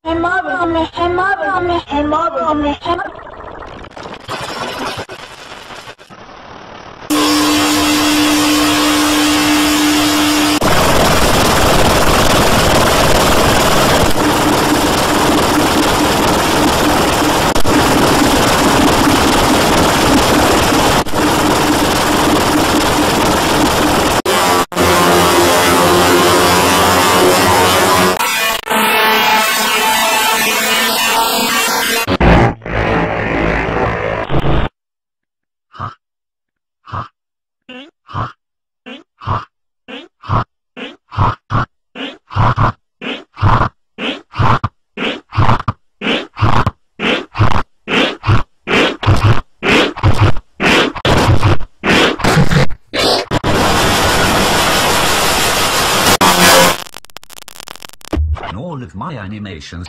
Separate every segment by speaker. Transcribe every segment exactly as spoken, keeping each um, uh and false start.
Speaker 1: In all of my animations.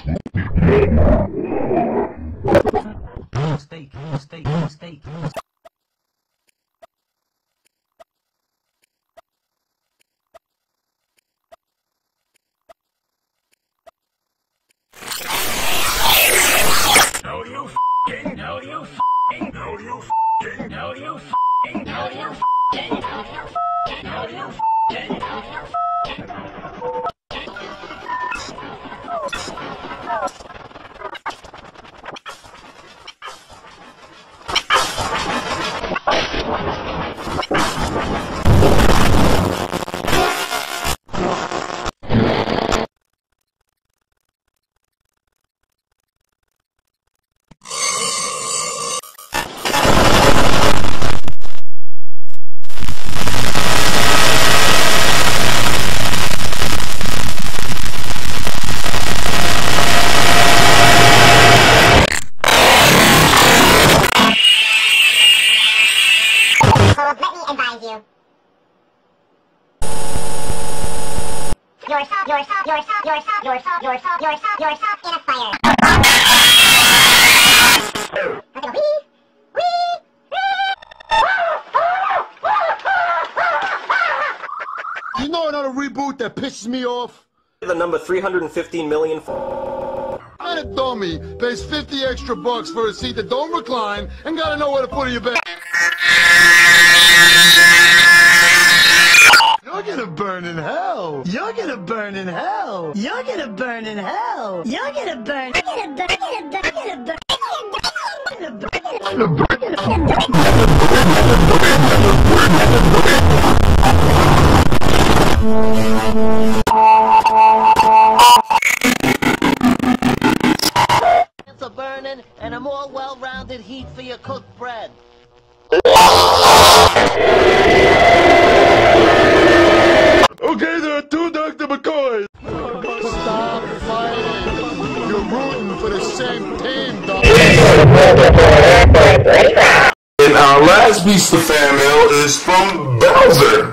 Speaker 1: Steak, steak, steak. No you f***ing, no you f***ing, no you f***ing, no you f***ing, no you f***ing, no you f***ing, no you f***ing, no you f***ing.
Speaker 2: Yourself, yourself, yourself, yourself, yourself, yourself, yourself, yourself in a fire. Okay, wee, wee,
Speaker 3: You know another reboot that pisses me off?
Speaker 4: The number three hundred fifteen million.
Speaker 3: And a dummy pays fifty extra bucks for a seat that don't recline and gotta know where to put in your bed. You're gonna burn in hell. You're gonna burn in hell. You're gonna burn in hell. You're gonna burn. You're gonna burn. You're gonna burn. You're gonna burn. You're gonna burn. You're gonna burn.
Speaker 5: It's a burning and a more well-rounded heat for your cooked bread.
Speaker 3: Okay, there are two Doctor McCoys. Stop fighting. You're rooting for the same team, Doc.
Speaker 6: And our last piece of fan mail is from Bowser.